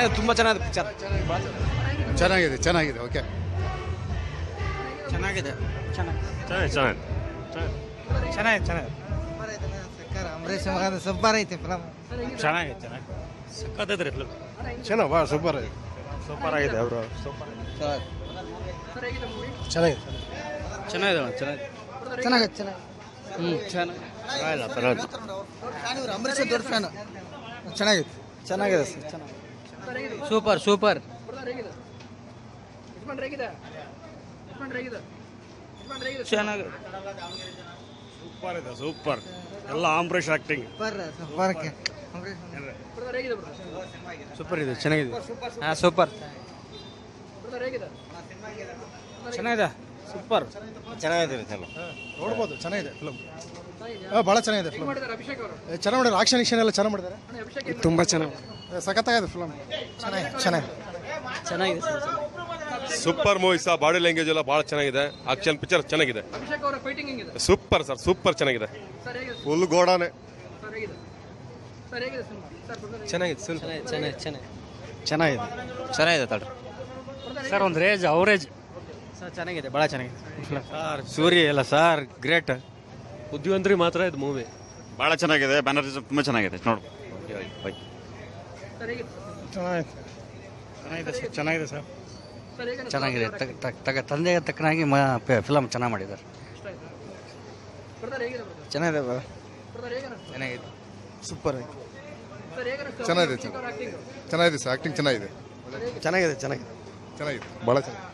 ತುಂಬಾ ಚೆನ್ನಾಗಿದೆ ಪಿಕ್ಚರ್. ಚೆನ್ನಾಗಿದೆ ಚೆನ್ನಾಗಿದೆ ಓಕೆ ಚೆನ್ನಾಗಿದೆ ಅಂಬರೀಷ್ ಮಗ ಸೂಪರ್ ಐತಿ ಫಿಲಮ್. ಚೆನ್ನಾಗಿದೆ ಸಕ್ಕತ್ತೈತ್ರಿ ಫಿಲ್ಮ್. ಚೆನ್ನಾಗಿ ಭಾಳ ಸೂಪರ್ ಆಗಿದೆ. ಸೂಪರ್ ಆಗಿದೆ ಅವರು. ಚೆನ್ನಾಗಿದೆ ಅಂಬರೀಷ್ ದೊಡ್ಡ ಫ್ಯಾನ್. ಚೆನ್ನಾಗಿದೆ ಸೂಪರ್ ಸೂಪರ್ ಇದೆ ಸೂಪರ್ ಎಲ್ಲ ಅಂಬರೀಷ್ ಆಕ್ಟಿಂಗ್ ಸೂಪರ್ ಇದೆ ಚೆನ್ನಾಗಿದೆ. ಸೂಪರ್ ಚೆನ್ನಾಗಿದೆ ಸೂಪರ್ ಚೆನ್ನಾಗಿದೆ ನೋಡ್ಬೋದು. ಚೆನ್ನಾಗಿದೆ ಫಿಲ್ಮ್ ಭಾಳ ಚೆನ್ನಾಗಿದೆ ಫಿಲ್ಮ್. ಚೆನ್ನಾಗಿ ಮಾಡಿದ್ದಾರೆ. ಆಕ್ಷನ್ ಎಲ್ಲ ಚೆನ್ನಾಗಿ ಮಾಡಿದ್ದಾರೆ. ತುಂಬ ಚೆನ್ನಾಗಿ ಸಖತ್ತಾಗಿದೆ ಫಿಲ್ಮ್. ಚೆನ್ನಾಗಿದೆ ಸೂಪರ್ ಮೂವಿ ಸಹ. ಬಾಡಿ ಲ್ಯಾಂಗ್ವೇಜ್ ಎಲ್ಲ ಭಾಳ ಚೆನ್ನಾಗಿದೆ. ಆಕ್ಷನ್ ಪಿಕ್ಚರ್ ಚೆನ್ನಾಗಿದೆ. ಸೂಪರ್ ಸರ್ ಸೂಪರ್ ಚೆನ್ನಾಗಿದೆ. ಫುಲ್ ಗೋಡಾನೆ ಚೆನ್ನಾಗಿದೆ ತಡ್ರಿ ಸರ್. ಒಂದು ರೇಂಜ್ ಅವರೇಜ್ ಸರ್. ಚೆನ್ನಾಗಿದೆ ಭಾಳ ಚೆನ್ನಾಗಿದೆ ಸರ್. ಸೂರ್ಯ ಎಲ್ಲ ಸರ್ ಗ್ರೇಟ್. ಬುದ್ಧಿವಂತರಿಗೆ ಮಾತ್ರ ಇದು ಮೂವಿ ಭಾಳ ಚೆನ್ನಾಗಿದೆ. ಬ್ಯಾನರ್ಜಿ ತುಂಬ ಚೆನ್ನಾಗಿದೆ ನೋಡು. ಚೆನ್ನಾಗಿದೆ ಸರ್. ಚೆನ್ನಾಗಿದೆ ತಂದೆಗೆ ತಕ್ಕನಾಗಿ ಫಿಲಮ್ ಚೆನ್ನಾಗಿ ಮಾಡಿದ್ದಾರೆ. ಚೆನ್ನಾಗಿದೆ ಸೂಪರ್ ಆಗಿ ಚೆನ್ನಾಗಿದೆ ಸರ್. ಆಕ್ಟಿಂಗ್ ಚೆನ್ನಾಗಿದೆ. ಚೆನ್ನಾಗಿದೆ ಭಾಳ ಚೆನ್ನಾಗಿದೆ.